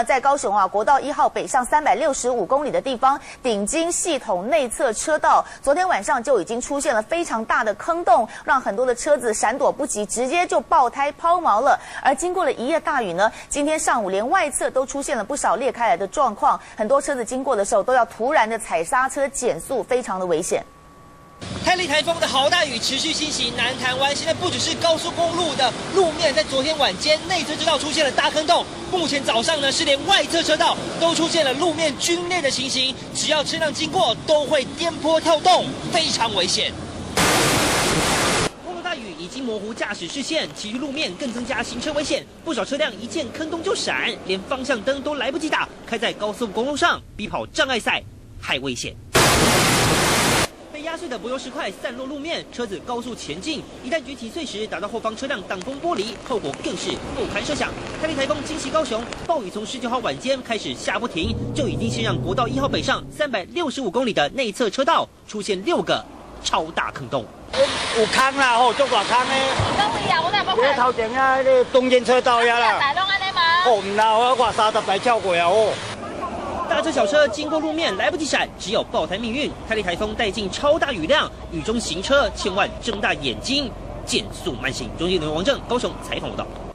在高雄国道1号北上365公里的地方，顶金系统内侧车道，昨天晚上就已经出现了非常大的坑洞，让很多的车子闪躲不及，直接就爆胎抛锚了。而经过了一夜大雨呢，今天上午连外侧都出现了不少裂开来的状况，很多车子经过的时候都要突然的踩刹车减速，非常的危险。 泰利台风的豪大雨持续侵袭南台湾，现在不只是高速公路的路面，在昨天晚间内侧车道出现了大坑洞，目前早上呢是连外侧车道都出现了路面龟裂的情形，只要车辆经过都会颠簸跳动，非常危险。大雨已经模糊驾驶视线，崎岖路面更增加行车危险，不少车辆一见坑洞就闪，连方向灯都来不及打，开在高速公路上比跑障碍赛还危险。 被压碎的柏油石块散落路面，车子高速前进，一旦举起碎石打到后方车辆挡风玻璃，后果更是不堪设想。泰利台风侵袭高雄，暴雨从19号晚间开始下不停，就已经先让国道1号北上365公里的内侧车道出现6个超大坑洞。 有坑啦，吼，足大坑的。 哪位啊？我哪无看？ 头前啊，那个中间车道遐啦。 大拢安尼吗？ 哦，唔啦，我30排跳过啊，哦。 大车小车经过路面来不及闪，只有爆胎命运。泰利台风带进超大雨量，雨中行车千万睁大眼睛，减速慢行。中新新闻王正高雄采访报道。